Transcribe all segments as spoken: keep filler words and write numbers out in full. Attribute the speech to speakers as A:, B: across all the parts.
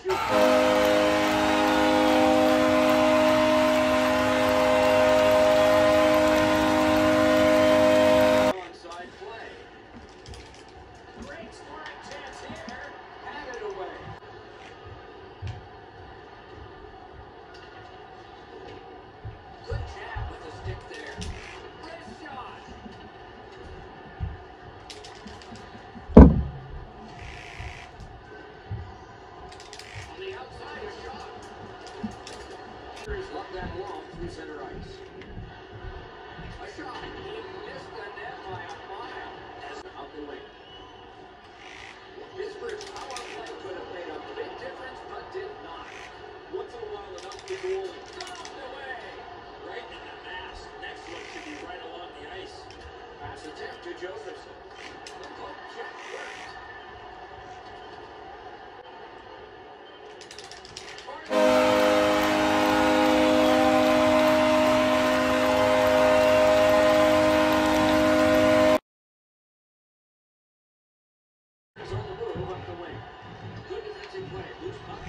A: Onside play. Great scoring chance here. Had it away. Good jab with the stick there. Wrist shot. On the outside, a shot. He's left that long through center ice. A shot. He missed the net by a mile. As out the wing. Pittsburgh's power play could have made a big difference, but did not. Once in a while, enough to goal and dropped away. Right in the mask. Next one should be right along the ice. Pass attempt to Josephson. The poke check worked. On the move up the wing. Good defensive play. Loose puck.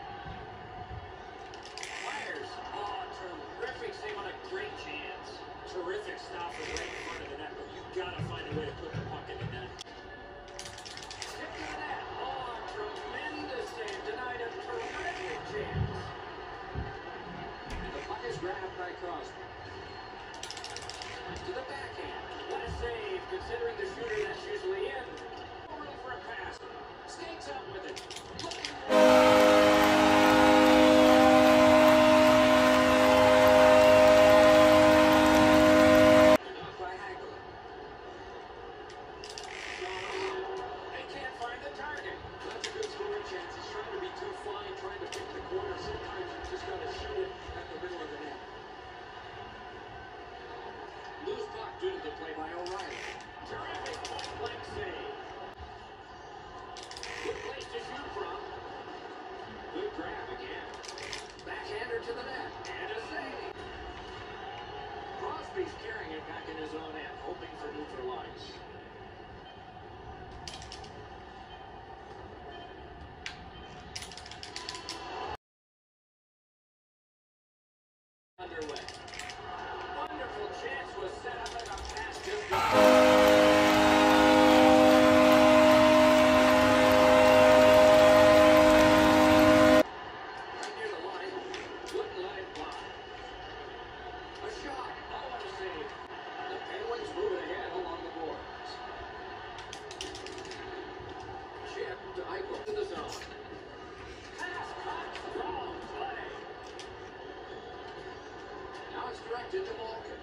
A: Fires. Oh, terrific save on a great chance. Terrific stop from right in front of the net, but you gotta find a way to put the puck in the net. Stick to the net. Oh, tremendous save. Denied a terrific chance. And the puck is grabbed by Crosby. To the backhand. What a save, considering the shooter that's usually in. Room for a pass. Skates up with it. Knocked by Hagler. They can't find the target. That's a good scoring chance. He's trying to be too fine, trying to pick the corner. Sometimes you just got to shoot it at the middle of the net. Loose puck due to the play by O'Reilly. Terrific point-blank save. Good place to shoot from. Good grab again. Backhander to the net. And a save. Crosby's carrying it back in his own end, hoping for neutral ice. Underway. Wonderful chance was set up and a pass just right near the line. Wouldn't let it fly. A shot. Oh, what a save. The Penguins moving ahead along the boards. Chip to Eichel to the zone. Pass cut. Strong play. Now it's directed to Malkin.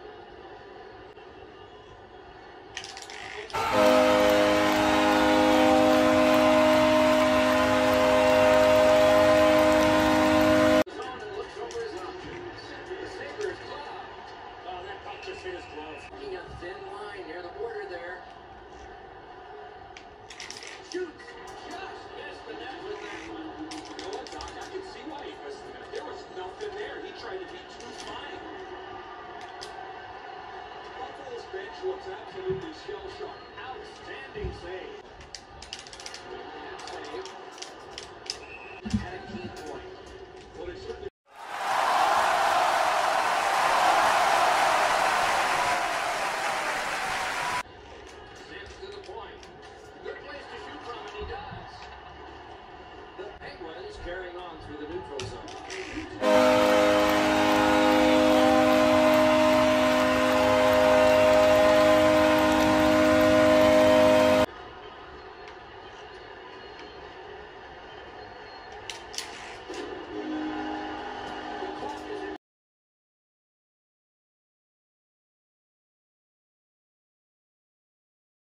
A: Zone and looks over his options. The Sabres glove. Oh, that puck just hit his glove. Walking a thin line near the border there. Shoots. Just missed the net with that one. You know what, Doc? I can see why he missed the net. There was nothing there. He tried to be too fine. Buffalo's bench looks absolutely shell-shocked. Outstanding save.